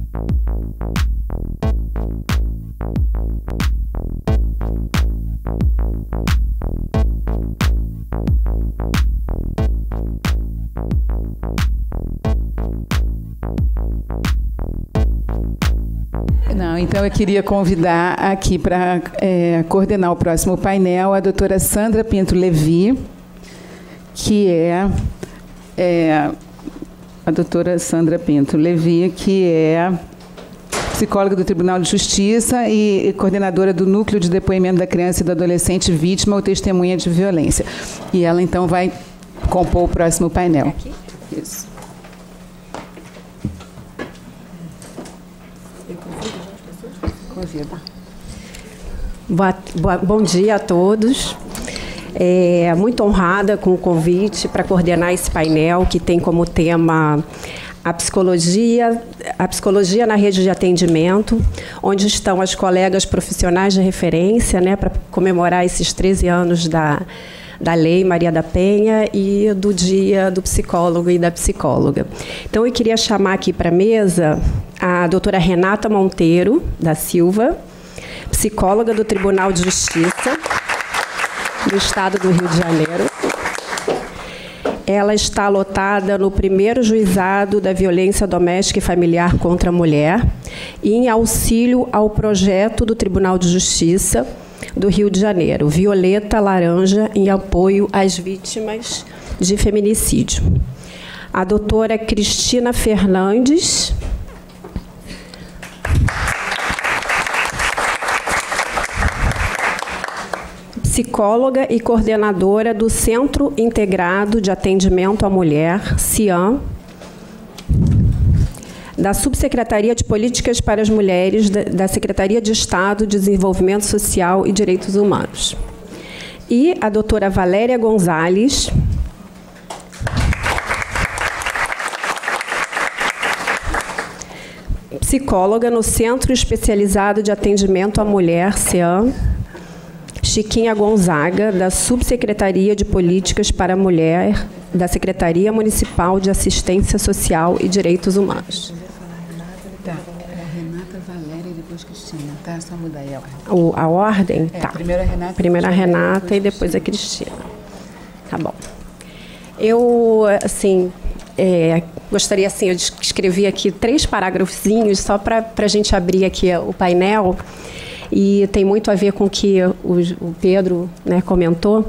Não, então eu queria convidar aqui para coordenar o próximo painel a doutora Sandra Pinto Levi, que é a doutora Sandra Pinto Levi, que é psicóloga do Tribunal de Justiça e coordenadora do Núcleo de Depoimento da Criança e do Adolescente Vítima ou Testemunha de Violência. E ela, então, vai compor o próximo painel. Aqui? Isso. Bom dia a todos. Muito honrada com o convite para coordenar esse painel que tem como tema a psicologia na rede de atendimento, onde estão as colegas profissionais de referência, né, para comemorar esses 13 anos da Lei Maria da Penha e do Dia do Psicólogo e da Psicóloga. Então, eu queria chamar aqui para a mesa a doutora Renata Monteiro da Silva, psicóloga do Tribunal de Justiça do Estado do Rio de Janeiro. Ela está lotada no 1º Juizado da Violência Doméstica e Familiar contra a Mulher e em auxílio ao projeto do Tribunal de Justiça do Rio de Janeiro, Violeta Laranja, em apoio às vítimas de feminicídio. A doutora Cristina Fernandes, psicóloga e coordenadora do Centro Integrado de Atendimento à Mulher, CIAM, da Subsecretaria de Políticas para as Mulheres, da Secretaria de Estado de Desenvolvimento Social e Direitos Humanos. E a doutora Valéria Gonzalez, psicóloga no Centro Especializado de Atendimento à Mulher, CEAM, Chiquinha Gonzaga, da Subsecretaria de Políticas para a Mulher, da Secretaria Municipal de Assistência Social e Direitos Humanos. Tá. Renata, Valéria e depois Cristina, tá? Só mudar ela. A ordem? Tá. Primeiro a Renata e depois a Cristina. Tá bom. Eu, assim, gostaria, assim, eu escrevi aqui 3 parágrafozinhos só para a gente abrir aqui o painel. E tem muito a ver com o que o Pedro, né, comentou,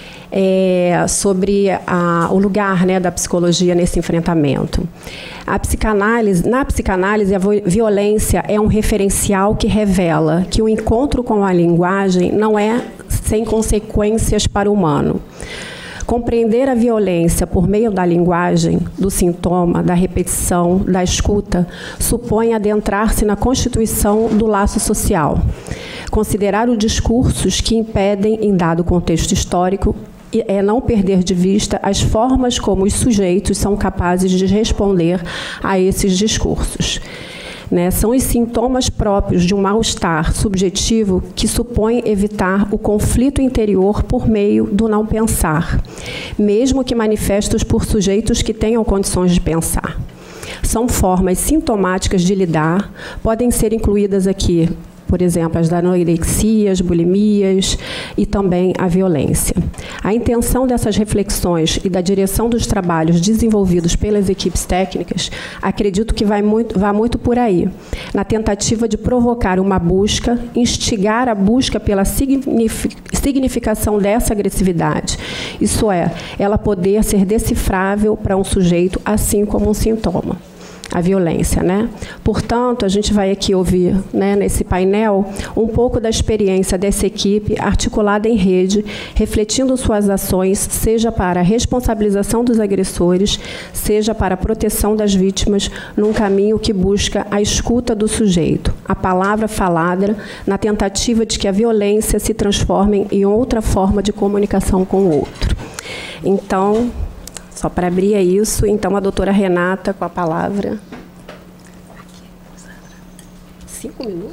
sobre o lugar, né, da psicologia nesse enfrentamento. Na psicanálise, a violência é um referencial que revela que o encontro com a linguagem não é sem consequências para o humano. Compreender a violência por meio da linguagem, do sintoma, da repetição, da escuta, supõe adentrar-se na constituição do laço social. Considerar os discursos que impedem, em dado contexto histórico, é não perder de vista as formas como os sujeitos são capazes de responder a esses discursos. São os sintomas próprios de um mal-estar subjetivo que supõe evitar o conflito interior por meio do não pensar, mesmo que manifestos por sujeitos que tenham condições de pensar. São formas sintomáticas de lidar, podem ser incluídas aqui, por exemplo, as anorexias, bulimias e também a violência. A intenção dessas reflexões e da direção dos trabalhos desenvolvidos pelas equipes técnicas, acredito que vá muito por aí, na tentativa de provocar uma busca, instigar a busca pela significação dessa agressividade. Isso é, ela poder ser decifrável para um sujeito, assim como um sintoma. A violência, né? Portanto, a gente vai aqui ouvir, né, nesse painel, um pouco da experiência dessa equipe articulada em rede, refletindo suas ações, seja para a responsabilização dos agressores, seja para a proteção das vítimas, num caminho que busca a escuta do sujeito, a palavra falada, na tentativa de que a violência se transforme em outra forma de comunicação com o outro. Então, só para abrir isso, então a doutora Renata com a palavra. 5 minutos?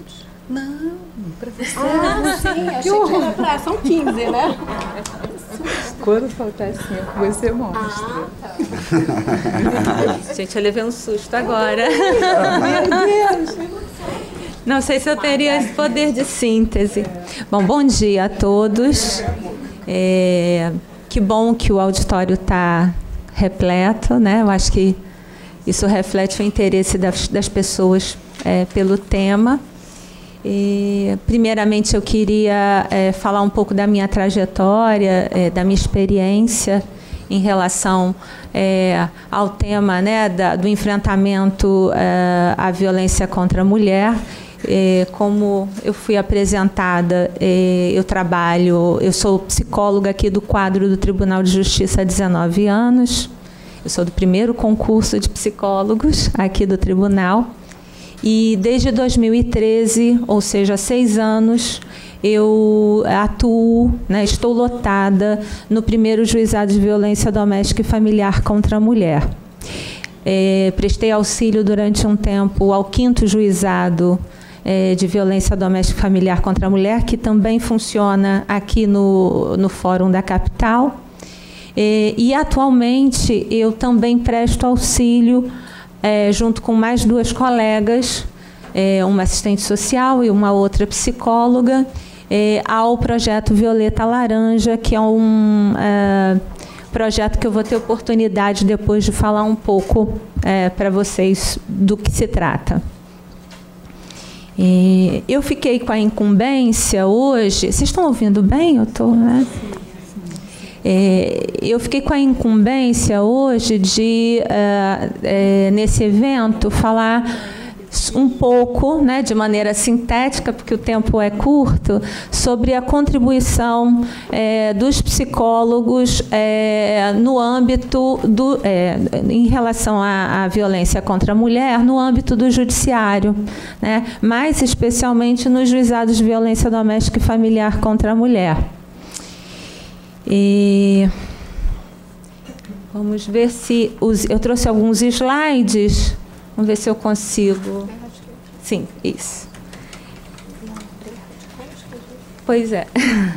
Não, para você. Sim, achei que era pra... São 15, né? Quando faltar 5, você mostra. Gente, eu levei um susto agora. Meu Deus! Não sei se eu teria esse poder de síntese. Bom dia a todos. Que bom que o auditório está repleto, né? Eu acho que isso reflete o interesse das pessoas pelo tema. Primeiramente, eu queria falar um pouco da minha trajetória, da minha experiência em relação ao tema, né, do enfrentamento à violência contra a mulher. Como eu fui apresentada, eu sou psicóloga aqui do quadro do Tribunal de Justiça há 19 anos. Eu sou do primeiro concurso de psicólogos aqui do tribunal. E desde 2013, ou seja, há 6 anos, eu atuo, né, estou lotada no primeiro juizado de violência doméstica e familiar contra a mulher. Prestei auxílio durante um tempo ao 5º juizado de violência doméstica e familiar contra a mulher, que também funciona aqui no Fórum da Capital. E atualmente eu também presto auxílio junto com mais 2 colegas, uma assistente social e uma outra psicóloga, ao projeto Violeta Laranja, que é um projeto que eu vou ter oportunidade depois de falar um pouco para vocês do que se trata. Eu fiquei com a incumbência hoje... Vocês estão ouvindo bem? Eu estou, né? Eu fiquei com a incumbência hoje de, nesse evento, falar um pouco, né, de maneira sintética, porque o tempo é curto, sobre a contribuição dos psicólogos no âmbito em relação à violência contra a mulher, no âmbito do judiciário, né, mais especialmente nos juizados de violência doméstica e familiar contra a mulher. Vamos ver se... eu trouxe alguns slides. Vamos ver se eu consigo. Sim, isso. Pois é.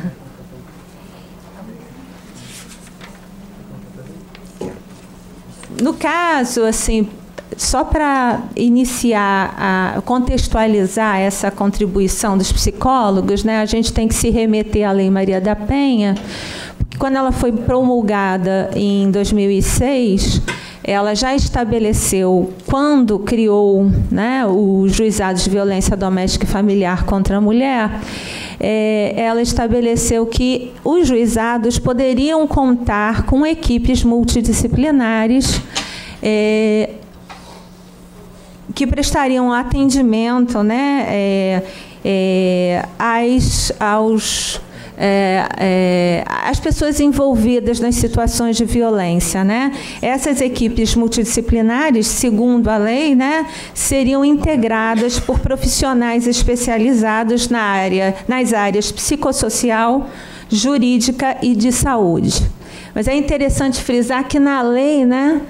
No caso, assim, só para iniciar, contextualizar essa contribuição dos psicólogos, né, a gente tem que se remeter à Lei Maria da Penha, porque quando ela foi promulgada em 2006, ela já estabeleceu, quando criou, né, os juizados de violência doméstica e familiar contra a mulher, ela estabeleceu que os juizados poderiam contar com equipes multidisciplinares que prestariam atendimento, né, as pessoas envolvidas nas situações de violência, né? Essas equipes multidisciplinares, segundo a lei, né, seriam integradas por profissionais especializados nas áreas psicossocial, jurídica e de saúde. Mas é interessante frisar que na lei, né,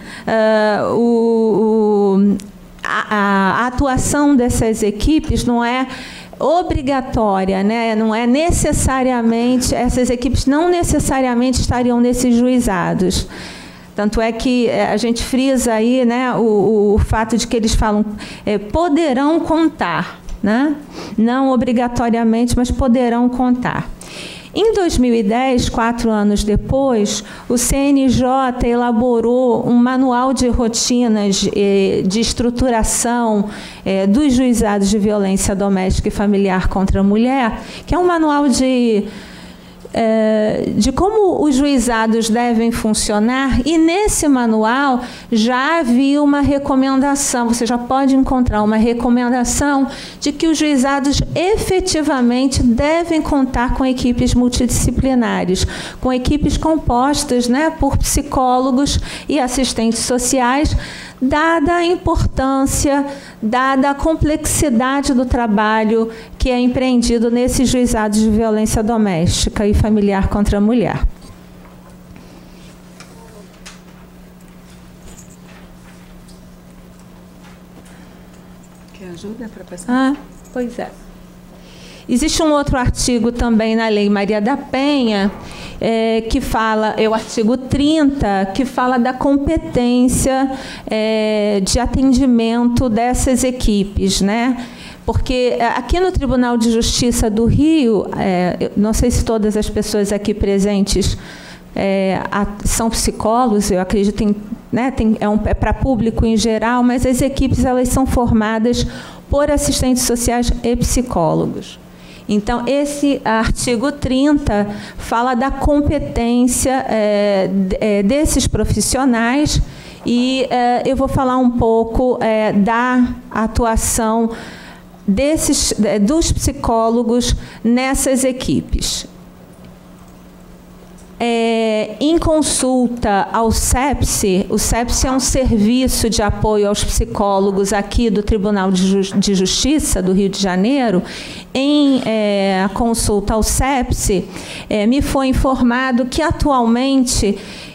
a atuação dessas equipes não é obrigatória, né? Não é necessariamente, essas equipes não necessariamente estariam nesses juizados. Tanto é que a gente frisa aí, né, o fato de que eles falam poderão contar, né? Não obrigatoriamente, mas poderão contar. Em 2010, 4 anos depois, o CNJ elaborou um manual de rotinas de estruturação dos juizados de violência doméstica e familiar contra a mulher, que é um manual de como os juizados devem funcionar, e nesse manual já havia uma recomendação, você já pode encontrar uma recomendação de que os juizados efetivamente devem contar com equipes multidisciplinares, com equipes compostas, né, por psicólogos e assistentes sociais, dada a importância, dada a complexidade do trabalho que é empreendido nesses juizados de violência doméstica e familiar contra a mulher. Quer ajuda para passar? Pois é. Existe um outro artigo também na Lei Maria da Penha, que fala, é o artigo 30, que fala da competência de atendimento dessas equipes, né? Porque aqui no Tribunal de Justiça do Rio, não sei se todas as pessoas aqui presentes são psicólogos, eu acredito em, né, é para público em geral, mas as equipes elas são formadas por assistentes sociais e psicólogos. Então, esse artigo 30 fala da competência desses profissionais e eu vou falar um pouco da atuação dos psicólogos nessas equipes. Em consulta ao SEPSI, o SEPSI é um serviço de apoio aos psicólogos aqui do Tribunal de Justiça do Rio de Janeiro. Em consulta ao SEPSI, me foi informado que atualmente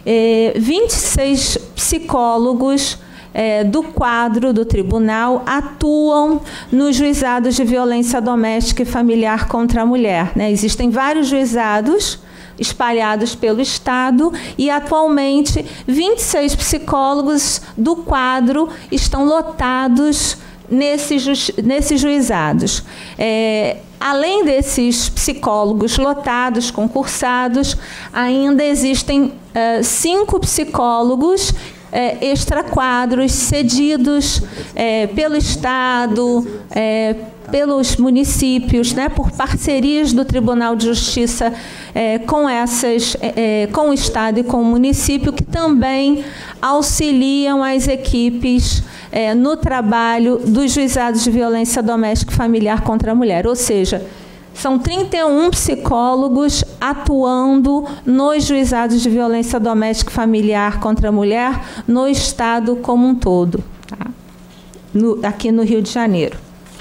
26 psicólogos do quadro do tribunal atuam nos juizados de violência doméstica e familiar contra a mulher, né? Existem vários juizados espalhados pelo Estado e, atualmente, 26 psicólogos do quadro estão lotados nesses juizados. Além desses psicólogos lotados, concursados, ainda existem 5 psicólogos extraquadros cedidos pelo Estado, pelos municípios, né, por parcerias do Tribunal de Justiça com o Estado e com o município, que também auxiliam as equipes no trabalho dos juizados de violência doméstica e familiar contra a mulher. Ou seja, são 31 psicólogos atuando nos juizados de violência doméstica e familiar contra a mulher no Estado como um todo, tá? Aqui no Rio de Janeiro.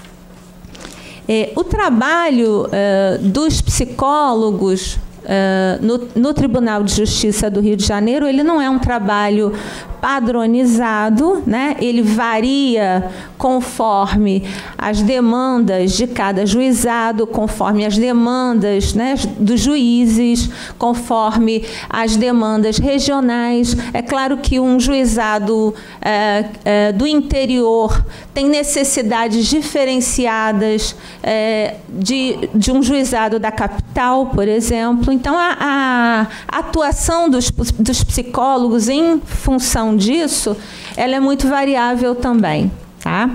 O trabalho dos psicólogos no Tribunal de Justiça do Rio de Janeiro, ele não é um trabalho padronizado, né? Ele varia conforme as demandas de cada juizado, conforme as demandas, né, dos juízes, conforme as demandas regionais. É claro que um juizado do interior tem necessidades diferenciadas de um juizado da capital, por exemplo. Então, a atuação dos psicólogos em função disso, ela é muito variável também, tá?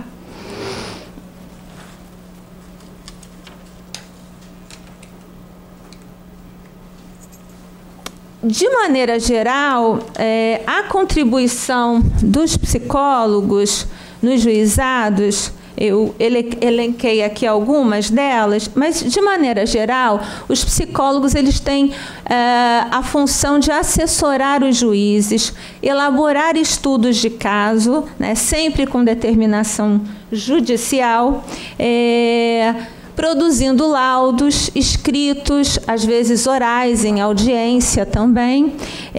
De maneira geral, a contribuição dos psicólogos nos juizados, eu elenquei aqui algumas delas, mas, de maneira geral, os psicólogos eles têm a função de assessorar os juízes, elaborar estudos de caso, né, sempre com determinação judicial, produzindo laudos escritos, às vezes orais, em audiência também.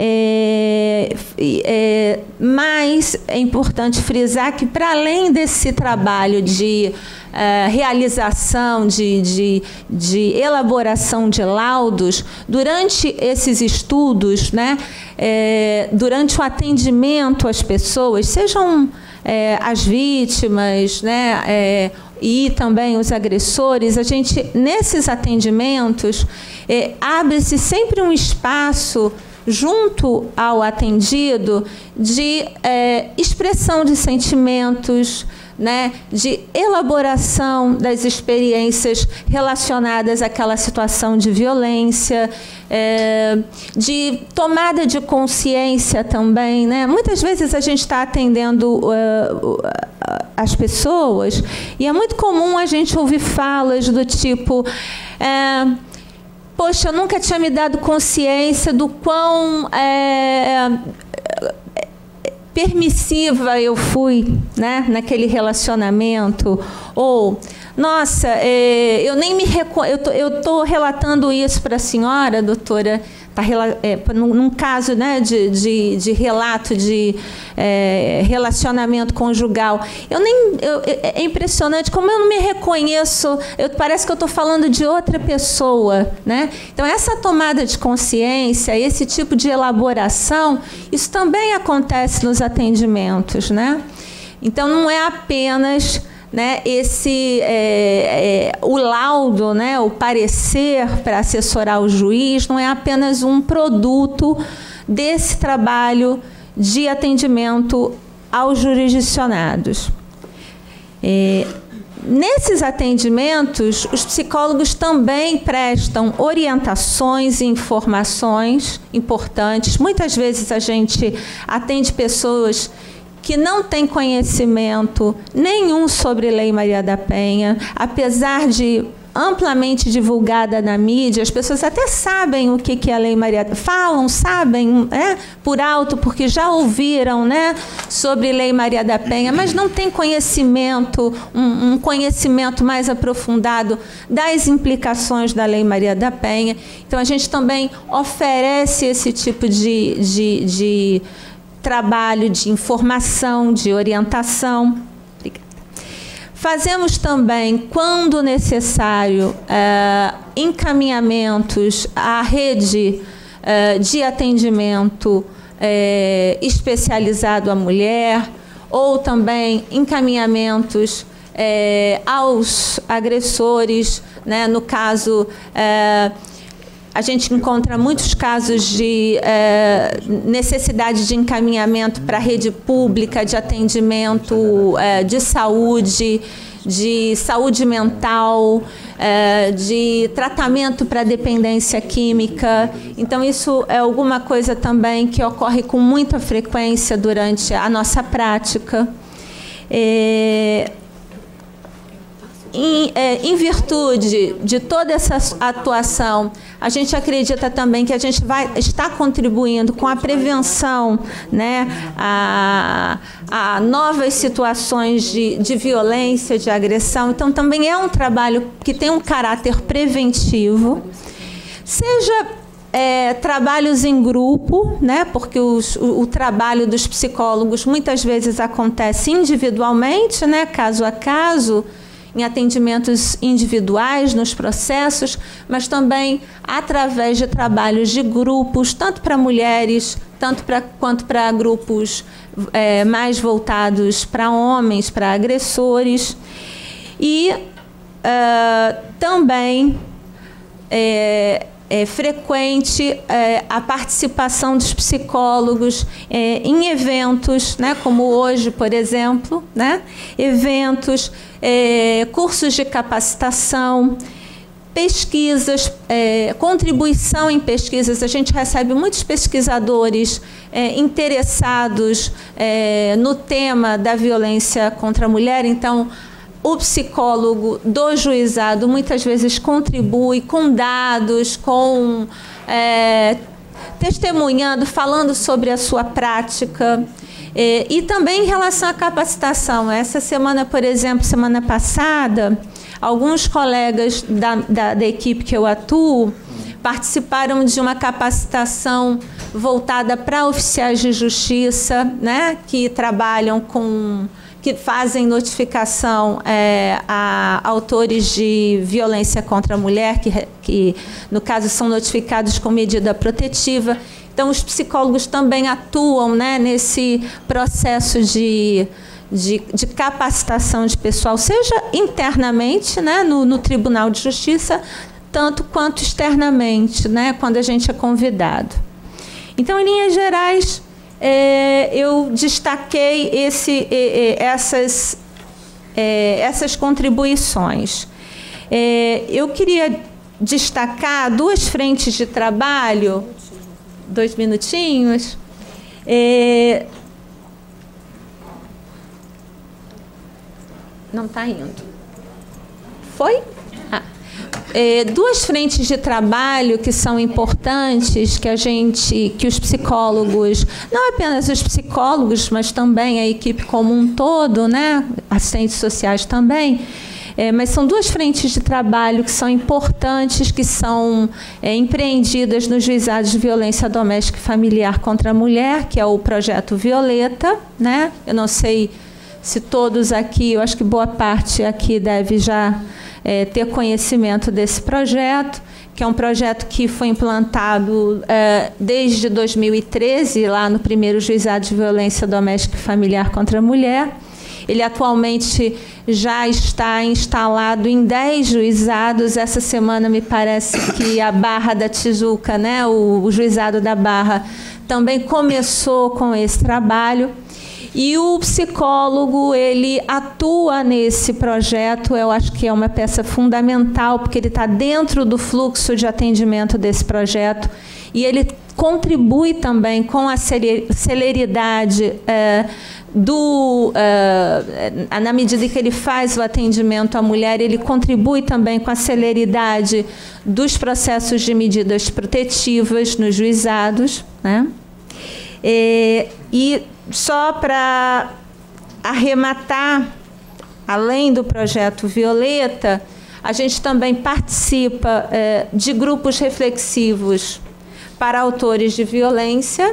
Mas é importante frisar que, para além desse trabalho de realização, de elaboração de laudos, durante esses estudos, né, durante o atendimento às pessoas, sejam as vítimas, né, e também os agressores, a gente, nesses atendimentos, abre-se sempre um espaço junto ao atendido de expressão de sentimentos, né, de elaboração das experiências relacionadas àquela situação de violência, de tomada de consciência também, né? Muitas vezes a gente está atendendo as pessoas e é muito comum a gente ouvir falas do tipo: poxa, eu nunca tinha me dado consciência do quão permissiva eu fui, né, naquele relacionamento. Ou, nossa, eu nem me eu estou relatando isso para a senhora, doutora num caso, né, de relato de relacionamento conjugal, é impressionante como eu não me reconheço, parece que eu estou falando de outra pessoa, né? Então, essa tomada de consciência, esse tipo de elaboração, isso também acontece nos atendimentos, né? Então, não é apenas, né, o laudo, né, o parecer para assessorar o juiz, não é apenas um produto desse trabalho de atendimento aos jurisdicionados. Nesses atendimentos, os psicólogos também prestam orientações e informações importantes. Muitas vezes a gente atende pessoas que não têm conhecimento nenhum sobre Lei Maria da Penha, apesar de amplamente divulgada na mídia, as pessoas até sabem o que é a Lei Maria, sabem por alto, porque já ouviram, né, sobre Lei Maria da Penha, mas não tem conhecimento, um conhecimento mais aprofundado das implicações da Lei Maria da Penha. Então, a gente também oferece esse tipo de trabalho de informação, de orientação. Fazemos também, quando necessário, encaminhamentos à rede de atendimento especializado à mulher, ou também encaminhamentos aos agressores, né? No caso, a gente encontra muitos casos de necessidade de encaminhamento para a rede pública de atendimento de saúde mental, de tratamento para dependência química. Então, isso é alguma coisa também que ocorre com muita frequência durante a nossa prática. Em virtude de toda essa atuação, a gente acredita também que a gente vai estar contribuindo com a prevenção, né, a novas situações de violência, de agressão. Então, também é um trabalho que tem um caráter preventivo, seja trabalhos em grupo, né, porque o trabalho dos psicólogos muitas vezes acontece individualmente, né, caso a caso, em atendimentos individuais, nos processos, mas também através de trabalhos de grupos, tanto para mulheres, quanto para grupos mais voltados para homens, para agressores. E também é frequente a participação dos psicólogos em eventos, né, como hoje, por exemplo, né, eventos, cursos de capacitação, pesquisas, contribuição em pesquisas. A gente recebe muitos pesquisadores interessados no tema da violência contra a mulher. Então, o psicólogo do juizado muitas vezes contribui com dados, testemunhando, falando sobre a sua prática. E também em relação à capacitação. Essa semana, por exemplo, semana passada, alguns colegas da equipe que eu atuo participaram de uma capacitação voltada para oficiais de justiça, né, que trabalham que fazem notificação a autores de violência contra a mulher, que no caso são notificados com medida protetiva. Então, os psicólogos também atuam, né, nesse processo de capacitação de pessoal, seja internamente, né, no Tribunal de Justiça, tanto quanto externamente, né, quando a gente é convidado. Então, em linhas gerais, eu destaquei essas contribuições. Eu queria destacar duas frentes de trabalho. 2 minutinhos. Não está indo. Foi? Duas frentes de trabalho que são importantes, que os psicólogos, não apenas os psicólogos, mas também a equipe como um todo, né, assistentes sociais também, Mas são duas frentes de trabalho que são importantes, que são empreendidas nos juizados de violência doméstica e familiar contra a mulher, que é o projeto Violeta, né? Eu não sei se todos aqui, eu acho que boa parte aqui deve já ter conhecimento desse projeto, que é um projeto que foi implantado desde 2013, lá no primeiro juizado de violência doméstica e familiar contra a mulher. Ele atualmente já está instalado em 10 juizados. Essa semana me parece que a Barra da Tijuca, né, o juizado da Barra, também começou com esse trabalho. E o psicólogo, ele atua nesse projeto, eu acho que é uma peça fundamental, porque ele está dentro do fluxo de atendimento desse projeto, e ele contribui também com a celeridade na medida que ele faz o atendimento à mulher, ele contribui também com a celeridade dos processos de medidas protetivas nos juizados, né? E só para arrematar, além do projeto Violeta, a gente também participa de grupos reflexivos para autores de violência.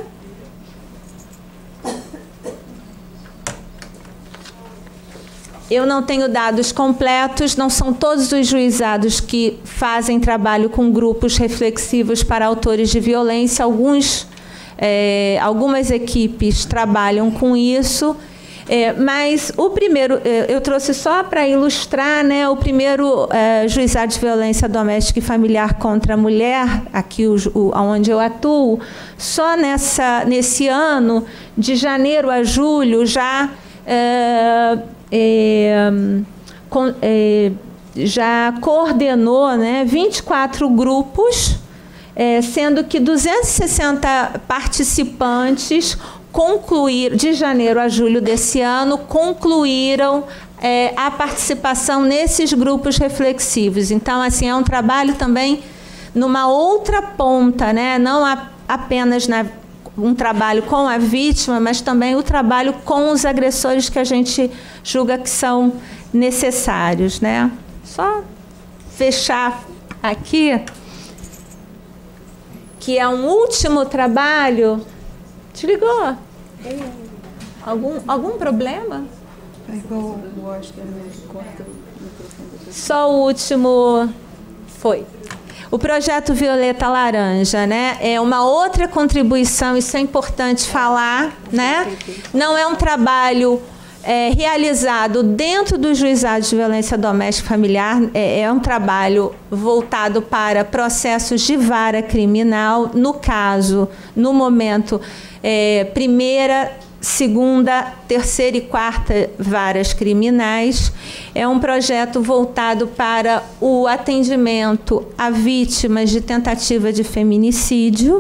Eu não tenho dados completos, não são todos os juizados que fazem trabalho com grupos reflexivos para autores de violência. Algumas equipes trabalham com isso, mas o primeiro, eu trouxe só para ilustrar, né, o primeiro juizado de violência doméstica e familiar contra a mulher, aqui onde eu atuo, só nesse ano, de janeiro a julho, já coordenou, né, 24 grupos, sendo que 260 participantes de janeiro a julho desse ano, concluíram a participação nesses grupos reflexivos. Então, assim, é um trabalho também numa outra ponta, né? Não apenas um trabalho com a vítima, mas também o trabalho com os agressores que a gente julga que são necessários, né? Só fechar aqui, que é um último trabalho. Desligou? Algum problema? Só o último foi. O projeto Violeta Laranja, né? É uma outra contribuição, isso é importante falar, né? Não é um trabalho realizado dentro dos juizados de violência doméstica e familiar, é um trabalho voltado para processos de vara criminal, no momento, primeira, segunda, terceira e quarta varas criminais. É um projeto voltado para o atendimento a vítimas de tentativa de feminicídio.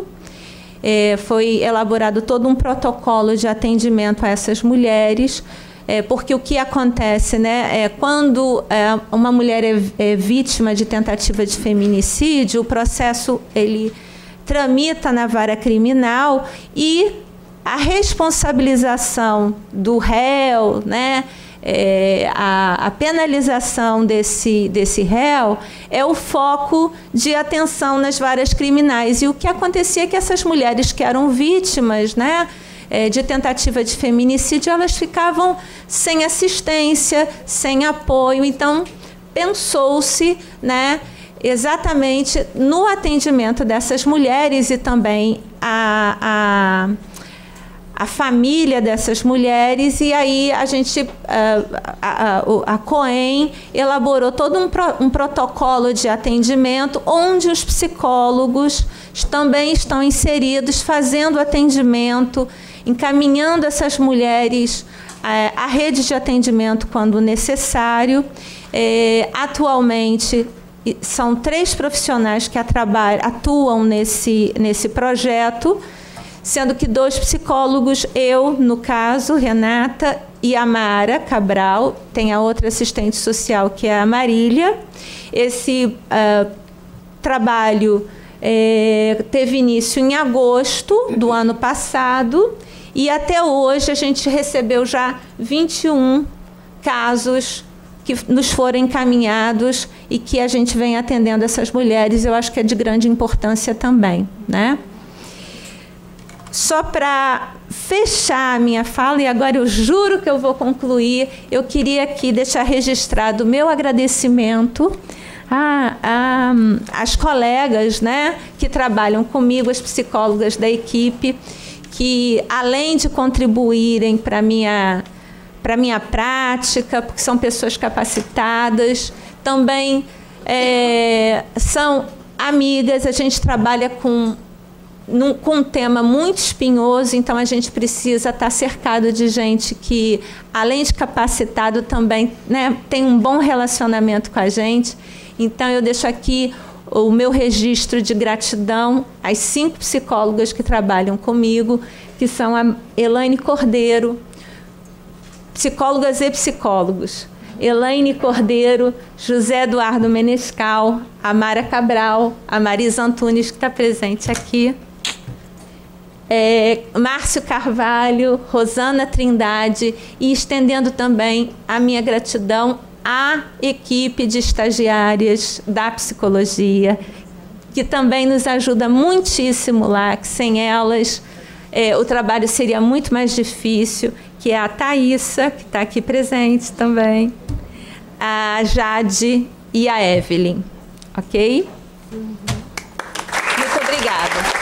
Foi elaborado todo um protocolo de atendimento a essas mulheres, porque o que acontece, né, quando uma mulher é vítima de tentativa de feminicídio, o processo ele tramita na vara criminal e a responsabilização do réu, né, a penalização desse réu é o foco de atenção nas varas criminais. E o que acontecia é que essas mulheres que eram vítimas, né, de tentativa de feminicídio, elas ficavam sem assistência, sem apoio. Então, pensou-se, né, exatamente no atendimento dessas mulheres e também a família dessas mulheres, e aí a gente, a COEM elaborou todo um protocolo de atendimento, onde os psicólogos também estão inseridos, fazendo atendimento, encaminhando essas mulheres à rede de atendimento quando necessário. Atualmente, são 3 profissionais que atuam nesse projeto, sendo que 2 psicólogos, eu, no caso, Renata, e a Mara Cabral, tem a outra assistente social, que é a Marília. Esse trabalho teve início em agosto do ano passado, e até hoje a gente recebeu já 21 casos que nos foram encaminhados e que a gente vem atendendo essas mulheres, eu acho que é de grande importância também, né? Só para fechar a minha fala, e agora eu juro que eu vou concluir, eu queria aqui deixar registrado o meu agradecimento às colegas, né, que trabalham comigo, as psicólogas da equipe, que além de contribuírem para a minha prática, porque são pessoas capacitadas, também são amigas, a gente trabalha com um tema muito espinhoso, então a gente precisa estar cercado de gente que, além de capacitado, também, né, tem um bom relacionamento com a gente. Então, eu deixo aqui o meu registro de gratidão às 5 psicólogas que trabalham comigo, que são a Elaine Cordeiro, psicólogas e psicólogos, Elaine Cordeiro, José Eduardo Menescal, a Mara Cabral, a Marisa Antunes, que está presente aqui, Márcio Carvalho, Rosana Trindade, e estendendo também a minha gratidão à equipe de estagiárias da psicologia, que também nos ajuda muitíssimo lá, que sem elas o trabalho seria muito mais difícil, que é a Thaísa, que está aqui presente também, a Jade e a Evelyn. Ok? Muito obrigada.